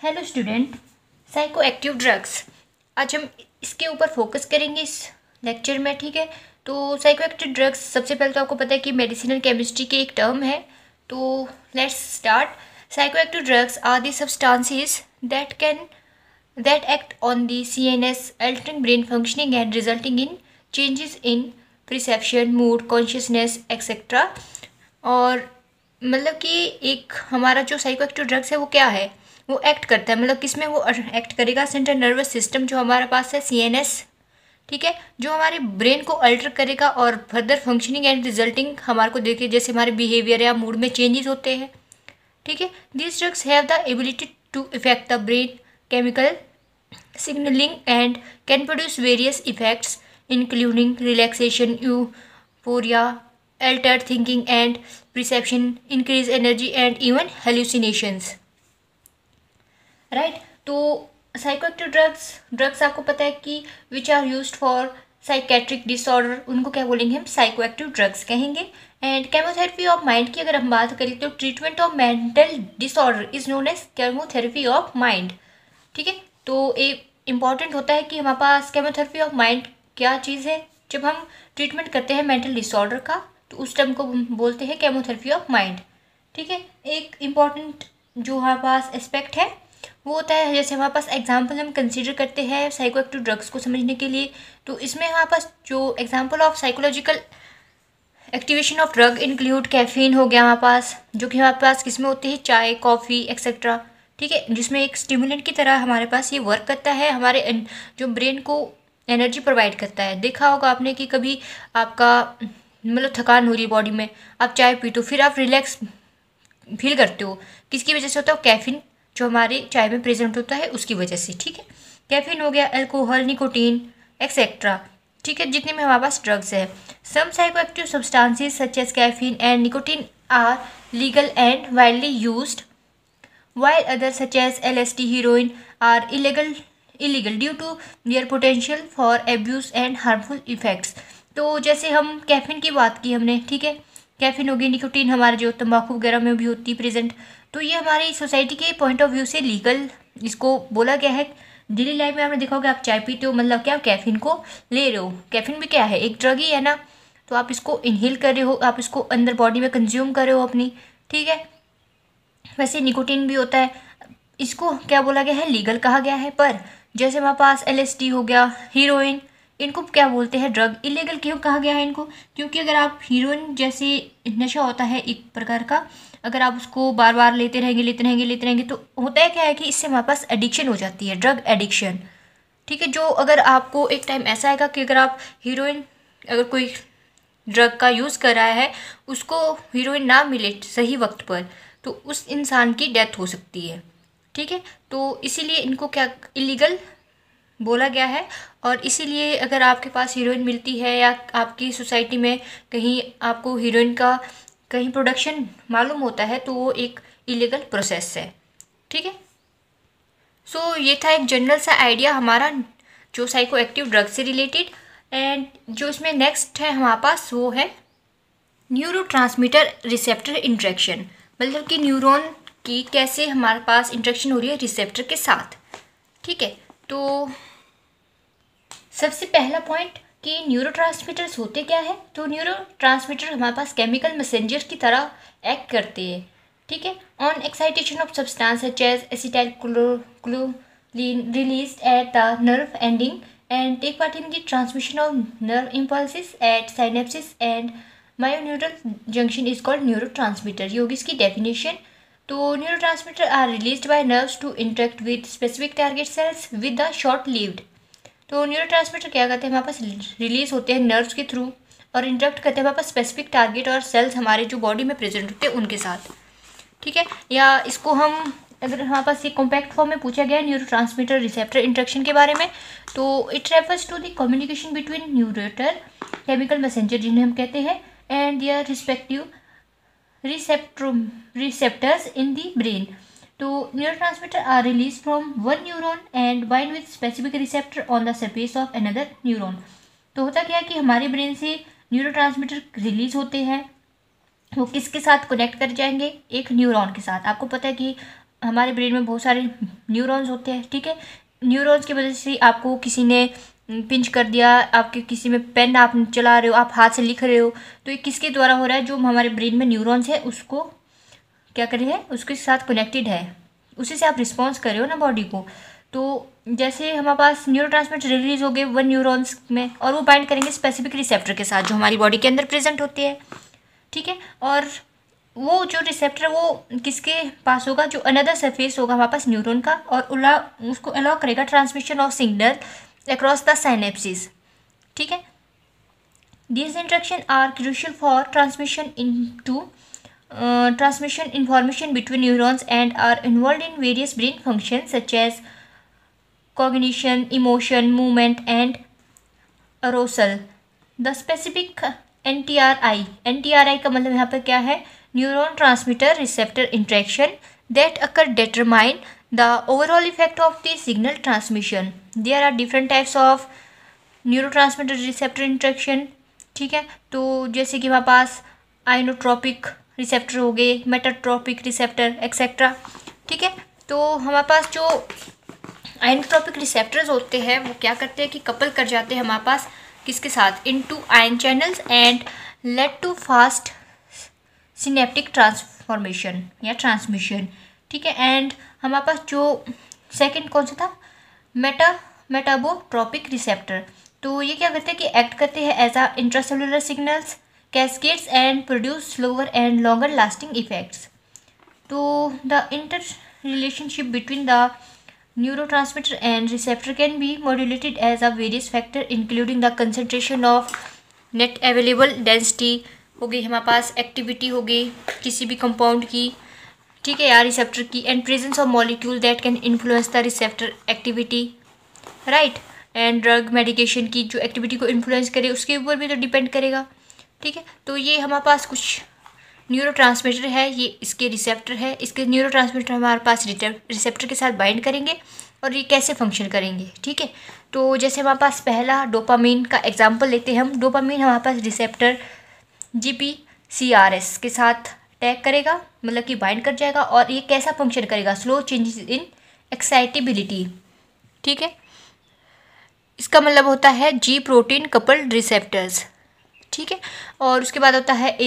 Hello student, psycho active drugs. आज हम इसके ऊपर फोकस करेंगे इस लेक्चर में। ठीक है, तो साइको एक्टिव ड्रग्स सबसे पहले तो आपको पता है कि मेडिसिनल केमिस्ट्री की एक टर्म है। तो let's start. Psycho active drugs are the substances that act on the CNS, altering brain functioning and resulting in changes in perception, mood, consciousness, etc. और मतलब कि एक हमारा जो साइको एक्टिव ड्रग्स है वो क्या है, वो एक्ट करता है, मतलब किसमें वो एक्ट करेगा, सेंट्रल नर्वस सिस्टम जो हमारे पास है CNS। ठीक है, जो हमारे ब्रेन को अल्टर करेगा और फर्दर फंक्शनिंग एंड रिजल्टिंग हमारे को देखे जैसे हमारे बिहेवियर या मूड में चेंजेस होते हैं। ठीक है, these drugs have the ability to effect the brain chemical signaling and can produce various effects including relaxation, euphoria, altered thinking and perception, increased energy and even hallucinations. Right, तो psychoactive drugs आपको पता है कि which are used for psychiatric disorder, उनको क्या बोलेंगे हम, psychoactive drugs कहेंगे। एंड केमोथेरेपी ऑफ माइंड की अगर हम बात करें तो treatment of mental disorder is known as chemotherapy of mind. ठीक है, तो एक इम्पॉर्टेंट होता है कि हमारे पास केमोथेरेपी ऑफ माइंड क्या चीज़ है। जब हम ट्रीटमेंट करते हैं मेंटल डिसऑर्डर का तो उस टाइम को बोलते हैं केमोथेरेपी ऑफ माइंड। ठीक है, एक इम्पॉर्टेंट जो हमारे पास एस्पेक्ट है वो होता है, जैसे हमारे पास एग्जाम्पल हम कंसीडर करते हैं साइकोएक्टिव ड्रग्स को समझने के लिए, तो इसमें हमारे पास जो example of psychological activation of drug include caffeine हो गया हमारे पास, जो कि हमारे पास किसमें होती है, चाय, कॉफ़ी एक्सेट्रा। ठीक है, जिसमें एक स्टिमुलेंट की तरह हमारे पास ये वर्क करता है, हमारे जो ब्रेन को एनर्जी प्रोवाइड करता है। देखा होगा आपने कि कभी आपका मतलब थकान हो रही है बॉडी में, आप चाय पीते हो, फिर आप रिलैक्स फील करते हो, किसकी वजह से होता है, कैफीन जो हमारे चाय में प्रेजेंट होता है उसकी वजह से। ठीक है, कैफीन हो गया, अल्कोहल, निकोटीन एक्सेट्रा। ठीक है, जितने में हमारे पास ड्रग्स है। Some psychoactive substances such as caffeine and nicotine are legal and widely used, while others such as LSD, heroin are illegal due to their potential for abuse and harmful effects। तो जैसे हम caffeine की बात की हमने, ठीक है, caffeine होगी, निकोटीन हमारे जो तंबाकू वगैरह में भी होती है प्रेजेंट, तो ये हमारी सोसाइटी के पॉइंट ऑफ व्यू से लीगल इसको बोला गया है। डेली लाइफ में आपने देखा होगा, आप चाय पीते हो मतलब क्या, कैफीन को ले रहे हो। कैफीन भी क्या है, एक ड्रग ही है ना, तो आप इसको इनहेल कर रहे हो, आप इसको अंदर बॉडी में कंज्यूम कर रहे हो अपनी। ठीक है, वैसे निकोटीन भी होता है, इसको क्या बोला गया है, लीगल कहा गया है। पर जैसे हमारे पास LSD हो गया, हीरोइन, इनको क्या बोलते हैं, ड्रग। इलीगल क्यों कहा गया है इनको, क्योंकि अगर आप हीरोइन जैसे नशा होता है एक प्रकार का, अगर आप उसको बार बार लेते रहेंगे तो होता है क्या है कि इससे हमारे पास एडिक्शन हो जाती है, ड्रग एडिक्शन। ठीक है, जो अगर आपको एक टाइम ऐसा आएगा कि अगर आप हीरोइन, अगर कोई ड्रग का यूज़ कर रहा है, उसको हीरोइन ना मिले सही वक्त पर, तो उस इंसान की डेथ हो सकती है। ठीक है, तो इसीलिए इनको क्या इलीगल बोला गया है। और इसीलिए अगर आपके पास हीरोइन मिलती है या आपकी सोसाइटी में कहीं आपको हीरोइन का कहीं प्रोडक्शन मालूम होता है, तो वो एक इलीगल प्रोसेस है। ठीक है, सो ये था एक जनरल सा आइडिया हमारा जो साइको एक्टिव ड्रग से रिलेटेड। एंड जो इसमें नेक्स्ट है हमारे पास वो है न्यूरोट्रांसमीटर रिसेप्टर इंटरेक्शन, मतलब कि न्यूरॉन की कैसे हमारे पास इंटरेक्शन हो रही है रिसेप्टर के साथ। ठीक है, तो सबसे पहला पॉइंट कि न्यूरोट्रांसमीटर्स होते क्या है, तो न्यूरोट्रांसमीटर हमारे पास केमिकल मैसेंजर की तरह एक्ट करते हैं। ठीक है, on excitation of substance such as acetylcholine released at the nerve ending and take part in the transmission of nerve impulses at synapses and myoneural junction is called neurotransmitter। ये होगी इसकी definition. तो neurotransmitter are released by nerves to interact with specific target cells with the short lived। तो neurotransmitter क्या करते हैं, हमारे पास release होते हैं नर्व्स के थ्रू और इंटरेक्ट करते हैं हमारे पास स्पेसिफिक टारगेट और सेल्स हमारे जो बॉडी में प्रेजेंट होते हैं उनके साथ। ठीक है, या इसको हम अगर हमारे पास ये कॉम्पैक्ट फॉर्म में पूछा गया है न्यूरोट्रांसमीटर रिसेप्टर इंटरेक्शन के बारे में, तो it refers to the communication between neuro chemical messenger जिन्हें हम कहते हैं and their respective receptors in the brain. तो neurotransmitter are release from one neuron and bind with specific receptor on the surface of another neuron. तो होता क्या है कि हमारे ब्रेन से न्यूरोट्रांसमीटर रिलीज होते हैं, वो किसके साथ कनेक्ट कर जाएंगे, एक न्यूरॉन के साथ। आपको पता है कि हमारे ब्रेन में बहुत सारे न्यूरॉन्स होते हैं, ठीक है। न्यूरॉन्स की वजह से आपको किसी ने पिंच कर दिया, आपके किसी में पेन आप चला रहे हो, आप हाथ से लिख रहे हो, तो ये किसके द्वारा हो रहा है? जो हमारे ब्रेन में न्यूरॉन्स है उसको क्या कर रहे हैं, उसके साथ कनेक्टेड है, उसी से आप रिस्पॉन्स कर रहे हो ना बॉडी को। तो जैसे हमारे पास न्यूरोट्रांसमीटर रिलीज हो गए वन न्यूरॉन्स में, और वो बाइंड करेंगे स्पेसिफिक रिसेप्टर के साथ जो हमारी बॉडी के अंदर प्रेजेंट होते हैं, ठीक है। और वो जो रिसेप्टर है वो किसके पास होगा? जो अनदर सरफेस होगा हमारे पास न्यूरॉन का, और उसको अलाउ करेगा transmission of signal across the synapsis, ठीक है। These interactions are crucial for transmission information between neurons and are involved in various brain functions such as cognition, emotion, movement, and arousal. The specific NTRI का मतलब यहाँ पर क्या है? Neuron transmitter receptor interaction that occur determine the overall effect of the signal transmission. There are different types of neurotransmitter receptor interaction, ठीक है। तो जैसे कि हमारे पास आइनोट्रोपिक रिसेप्टर हो गए, मेटाट्रोपिक रिसेप्टर एक्सेट्रा, ठीक है। तो हमारे पास जो आइनोट्रोपिक रिसेप्टर्स होते हैं वो क्या करते हैं कि कपल कर जाते हैं हमारे पास किसके साथ? Into ion channels and lead to fast synaptic transformation या ट्रांसमिशन, ठीक है। एंड हमारे पास जो सेकंड कौन सा था? Metabotropic receptor. तो ये क्या करते हैं कि एक्ट करते हैं as a intracellular signals cascades and produce slower and longer lasting effects. तो the inter relationship between the neurotransmitter and receptor can be modulated as a various factor including the concentration of net available density हो गई हमारे पास, activity हो गई किसी भी compound की, ठीक है, या रिसेप्टर की, and presence of molecule that can influence the receptor activity, right. And drug medication की जो एक्टिविटी को इन्फ्लुएंस करे उसके ऊपर भी तो डिपेंड करेगा, ठीक है। तो ये हमारे पास कुछ न्यूरोट्रांसमीटर है, ये इसके रिसेप्टर है, इसके न्यूरोट्रांसमीटर हमारे पास रिसेप्टर के साथ बाइंड करेंगे और ये कैसे फंक्शन करेंगे, ठीक है। तो जैसे हमारे पास पहला डोपामीन का एग्जांपल लेते हैं हम। डोपामीन हमारे पास रिसेप्टर GPCRS के साथ अटैक करेगा, मतलब कि बाइंड कर जाएगा, और ये कैसा फंक्शन करेगा? स्लो चेंजेस इन एक्साइटेबिलिटी, ठीक है। इसका मतलब होता है G प्रोटीन कपल्ड रिसेप्टर्स, ठीक है। और उसके बाद होता है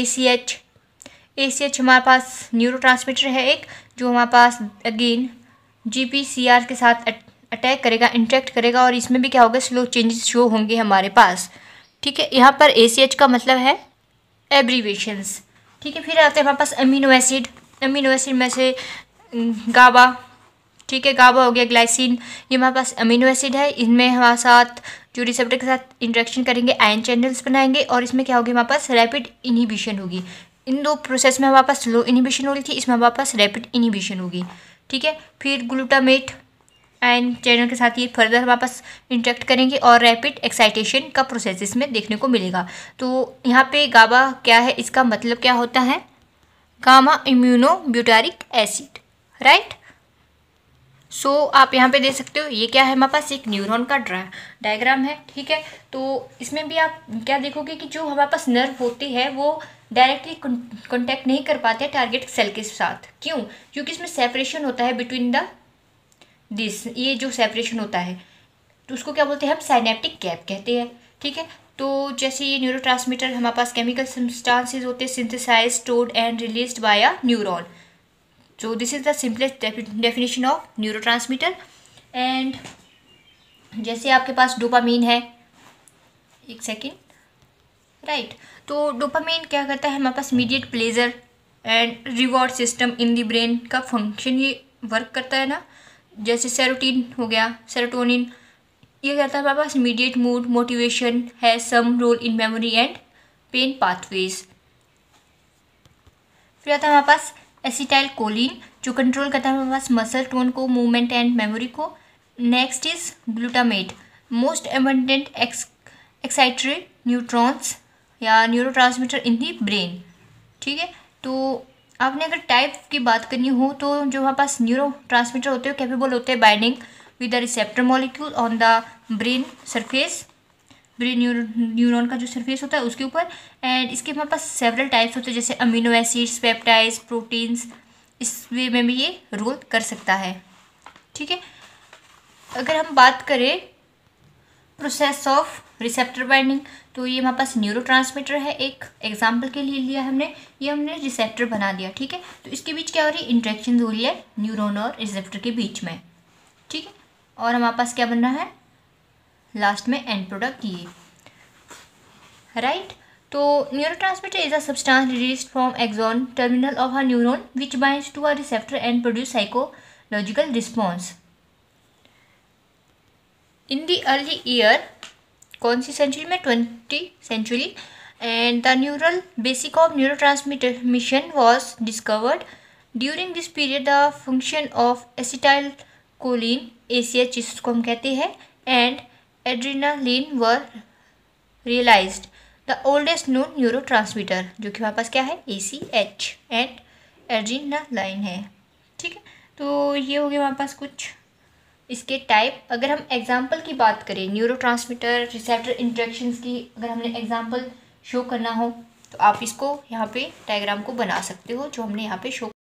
ACH हमारे पास न्यूरोट्रांसमीटर है एक, जो हमारे पास अगेन GPCR के साथ अटैक करेगा, इंटरेक्ट करेगा, और इसमें भी क्या होगा? स्लो चेंजेस शो होंगे हमारे पास, ठीक है। यहाँ पर ACH का मतलब है एब्रीवेशंस, ठीक है। फिर आते हैं हमारे पास अमीनो एसिड में से गाबा, ठीक है, गाबा हो गया, ग्लाइसिन, ये हमारे पास अमीनो एसिड है। इनमें हमारे साथ जो रिसेप्टर के साथ इंटरेक्शन करेंगे आयन चैनल्स बनाएंगे, और इसमें क्या होगी? हमारे पास रैपिड इनहिबिशन होगी। इन दो प्रोसेस में हमारे पास स्लो इनहिबिशन हो रही थी, इसमें हमारे पास रैपिड इनहिबिशन होगी, ठीक है। फिर ग्लूटामेट आयन चैनल के साथ ये फर्दर हमारे पास इंटरेक्ट करेंगे और रैपिड एक्साइटेशन का प्रोसेस इसमें देखने को मिलेगा। तो यहाँ पे गाबा क्या है? इसका मतलब क्या होता है? Gamma immuno butyric acid, right. So आप यहाँ पे देख सकते हो ये क्या है? हमारे पास एक न्यूरॉन का डायग्राम है, ठीक है। तो इसमें भी आप क्या देखोगे कि जो हमारे पास नर्व होते हैं वो डायरेक्टली कॉन्टैक्ट नहीं कर पाते टारगेट सेल के साथ। क्यों? क्योंकि इसमें सेपरेशन होता है बिटवीन द दिस, ये जो सेपरेशन होता है तो उसको क्या बोलते हैं? हम साइनेप्टिक गैप कहते हैं, ठीक है। तो जैसे ये न्यूरोट्रांसमीटर हमारे पास केमिकल सब्सटेंसेस होते हैं synthesised, stored and released by a neuron. So this is the simplest definition of neurotransmitter। and जैसे आपके पास डोपामीन है, एक सेकेंड, राइट। तो डोपामीन क्या करता है? हमारे पास immediate pleasure and reward system in the brain का फंक्शन ये वर्क करता है ना। जैसे सेरोटीन हो गया, सेरोटोनिन, ये करता है हमारे पास immediate mood motivation, has some role in memory and pain pathways. फिर आता है हमारे पास एसिटाइल कोलिन, जो कंट्रोल करता है हमारे पास मसल टोन को, मूवमेंट एंड मेमोरी को। Next is glutamate, most abundant excitatory neutrons या न्यूरोट्रांसमीटर इन दी ब्रेन, ठीक है। तो आपने अगर टाइप की बात करनी हो तो जो हमारे पास न्यूरोट्रांसमीटर होते हैं कैपेबल होते हैं binding with the receptor molecule on the brain surface, brain neuron का जो सरफेस होता है उसके ऊपर। एंड इसके हमारे पास सेवरल टाइप्स होते हैं जैसे अमीनो एसिड्स, पेप्टाइड्स, प्रोटीन्स, इस वे में भी ये रोल कर सकता है। ठीक है, अगर हम बात करें प्रोसेस ऑफ रिसेप्टर बाइंडिंग, तो ये हमारे पास न्यूरोट्रांसमीटर है, एक एग्जाम्पल के लिए लिया हमने, ये हमने रिसेप्टर बना दिया। ठीक है, तो इसके बीच क्या हो रही है, इंटरेक्शन हो रही है न्यूरॉन और रिसेप्टर के बीच में। ठीक है, और हमारे पास क्या बन रहा है लास्ट में एंड प्रोडक्ट ये, राइट। तो neurotransmitter is a substance released from axon terminal of a neuron which binds to a receptor and produce psychological response. In the early year, कौन सी सेंचुरी में, 20th century, and the neural basic of neurotransmission was discovered. During this period the function of acetyl choline ACH जिसको हम कहते हैं and adrenaline were realised. The oldest known neurotransmitter जो कि हमारे पास क्या है ACH एंड एड्रेनालाइन है। ठीक है, तो ये हो गया हमारे पास कुछ इसके टाइप। अगर हम एग्जाम्पल की बात करें न्यूरोट्रांसमीटर रिसेप्टर इंटरेक्शंस की, अगर हमने एग्जाम्पल शो करना हो तो आप इसको यहाँ पे डायग्राम को बना सकते हो जो हमने यहाँ पे शो